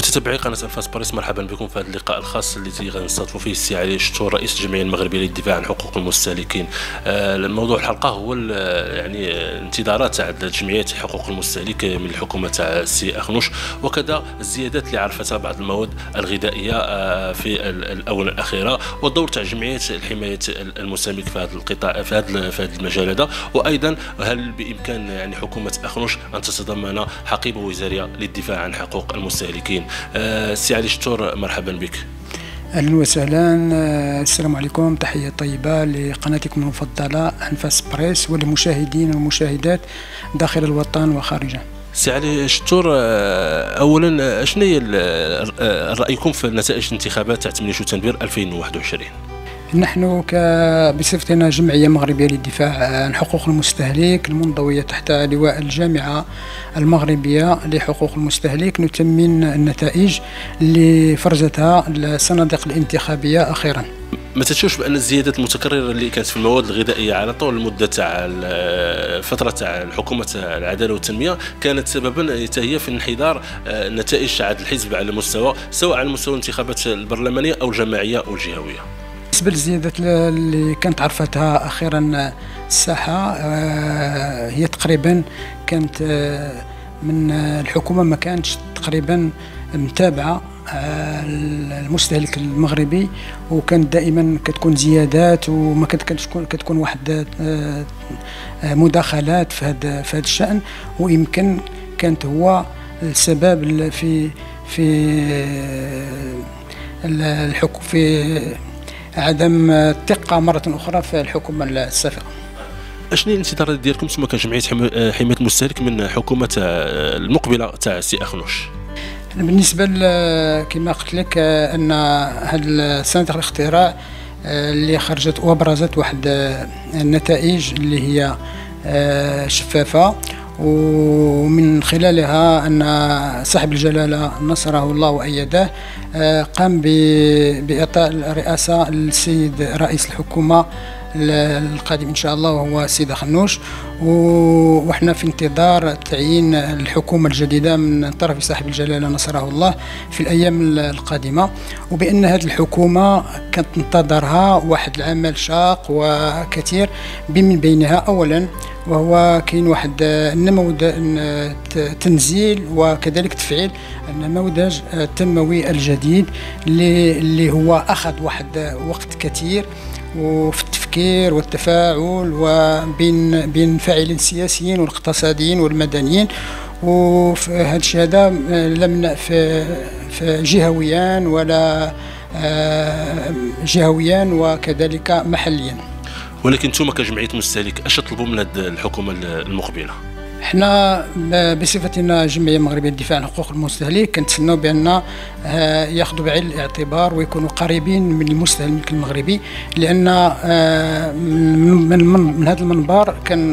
متتبعي قناة أنفاس باريس، مرحبا بكم في هذا اللقاء الخاص الذي غنستضيفوا فيه السي علي شتور رئيس الجمعية المغربية للدفاع عن حقوق المستهلكين. موضوع الحلقة هو يعني الانتظارات تاع الجمعيات حقوق المستهلك من الحكومة تاع السي أخنوش، وكذا الزيادات اللي عرفتها بعض المواد الغذائية في الآونة الأخيرة، والدور تاع جمعيات حماية المستهلك في هذا القطاع في هذا المجال هذا، وأيضا هل بإمكان يعني حكومة أخنوش أن تتضمن حقيبة وزارية للدفاع عن حقوق المستهلكين. سي علي شتور، مرحبا بك. اهلا وسهلا. السلام عليكم، تحيه طيبه لقناتكم المفضله انفاس بريس وللمشاهدين والمشاهدات داخل الوطن وخارجه. سي علي شتور، اولا شنو هي رايكم في نتائج الانتخابات تاع 8 شتنبر 2021؟ نحن بصفتنا جمعية مغربية للدفاع عن حقوق المستهلك المنضوية تحت لواء الجامعة المغربية لحقوق المستهلك نتمن النتائج اللي فرزتها الصناديق الانتخابية أخيرا. ما تشوفش بأن الزيادات المتكررة اللي كانت في المواد الغذائية على طول المدة تاع الفترة تاع الحكومة تاع العدالة والتنمية كانت سببا هي في انحدار نتائج تاع الحزب على مستوى، سواء على مستوى الانتخابات البرلمانية أو الجماعية أو الجهوية؟ بالنسبة للزيادات اللي كانت عرفتها أخيرا الساحة، هي تقريبا كانت من الحكومة ما كانتش تقريبا متابعة المستهلك المغربي، وكانت دائما كتكون زيادات وما كتكون واحد مداخلات في هذا الشأن، ويمكن كانت هو السبب في عدم الثقة مرة أخرى في الحكومة السابقة. اشنو الانتظارات ديالكم ثم كجمعية حماية المستهلك من حكومة المقبلة تاع السي أخنوش؟ بالنسبة كما قلت لك أن هذا صناديق الاقتراع اللي خرجت وابرزت واحد النتائج اللي هي شفافة، ومن خلالها أن صاحب الجلالة نصره الله وأيده قام بإعطاء الرئاسة للسيد رئيس الحكومة القادم إن شاء الله وهو السيد أخنوش، وإحنا في انتظار تعيين الحكومة الجديدة من طرف صاحب الجلالة نصره الله في الأيام القادمة، وبأن هذه الحكومة كانت تنتظرها واحد العمل شاق وكثير، من بينها أولا وهو كاين واحد تنزيل وكذلك تفعيل النموذج التنموي الجديد اللي هو أخذ واحد وقت كثير وفي التفكير والتفاعل وبين فاعلين سياسيين والاقتصاديين والمدنيين، وفي هذا الشيء هذا لم في جهويا وكذلك محليا. ولكن انتم كجمعية مستهلك اش تطلبوا من الحكومة المقبلة؟ احنا بصفتنا جمعية مغربية للدفاع عن حقوق المستهلك كنتسناو بان ياخذوا بعين الاعتبار ويكونوا قريبين من المستهلك المغربي، لان من هذا المنبر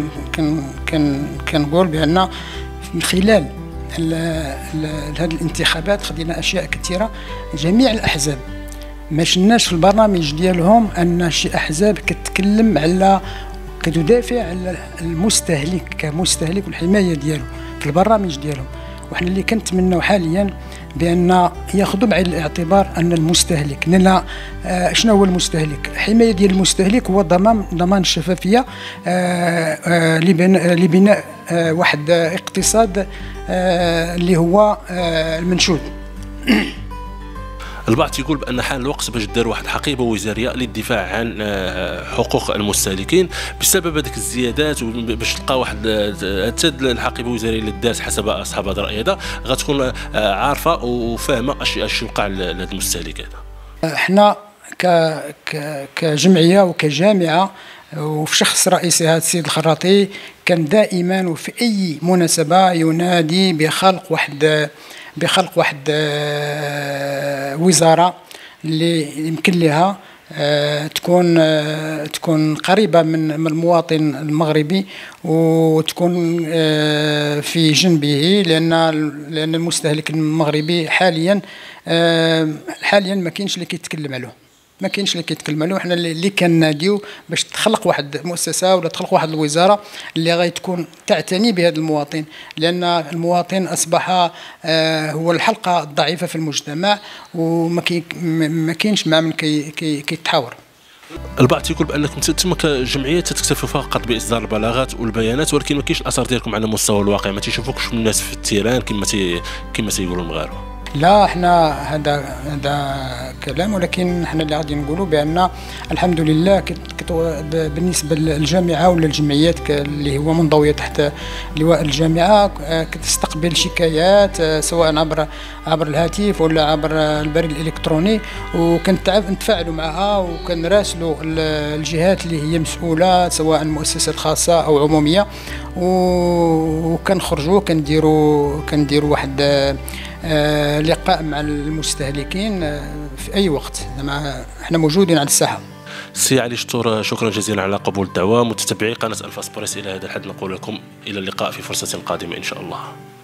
كنقول بان من خلال هذه الانتخابات خدينا اشياء كثيره. جميع الاحزاب ما شناش في البرنامج ديالهم ان شي احزاب كتكلم على كتدافع على المستهلك كمستهلك والحمايه ديالو في البرامج ديالهم، وحنا اللي كنتمناو حاليا بان ياخذوا بعين الاعتبار ان المستهلك لنا شنو هو المستهلك. الحمايه ديال المستهلك هو ضمان الشفافيه لبناء واحد اقتصاد اللي هو المنشود. البعض يقول بان حان الوقت باش دار واحد حقيبه وزاريه للدفاع عن حقوق المستهلكين بسبب هذيك الزيادات، وباش تلقى واحد الحقيبه الوزاريه اللي دارت حسب اصحاب هذا الراي هذا غتكون عارفه وفاهمه اش يوقع لهذا المستهلك هذا. احنا كجمعيه وكجامعه وفي شخص رئيسها السيد الخراطي كان دائما وفي اي مناسبه ينادي بخلق واحد وزارة اللي يمكن لها تكون قريبة من المواطن المغربي وتكون في جنبه، لأن المستهلك المغربي حاليا ما كاينش اللي كيتكلم عليه. ما كاينش اللي كيتكلم عليه. وحنا اللي كناديو باش تخلق واحد المؤسسه ولا تخلق واحد الوزاره اللي غتكون تعتني بهذا المواطن، لان المواطن اصبح هو الحلقه الضعيفه في المجتمع، وما كاينش مع من كيتحاور. البعض تيقول بانكم تم كجمعيه تكتفوا فقط باصدار البلاغات والبيانات، ولكن ما كاينش الاثر ديالكم على مستوى الواقع، ما تيشوفوكش الناس في التيران كما تيقولوا المغاربه. لا، احنا هذا كلام، ولكن احنا اللي غادي نقولوا بان الحمد لله بالنسبه للجامعه ولا الجمعيات اللي هو منضويه تحت لواء الجامعه كتستقبل شكايات سواء عبر الهاتف ولا عبر البريد الالكتروني، وكنتفاعلوا معها وكنراسلوا الجهات اللي هي مسؤوله سواء مؤسسات خاصه او عموميه، وكنخرجوا كنديروا واحد لقاء مع المستهلكين في أي وقت. احنا موجودين على الساحة. سي علي شطور، شكرا جزيلا على قبول الدعوة. متتبعي قناة الفاس بريس، إلى هذا الحد نقول لكم إلى اللقاء في فرصة قادمة إن شاء الله.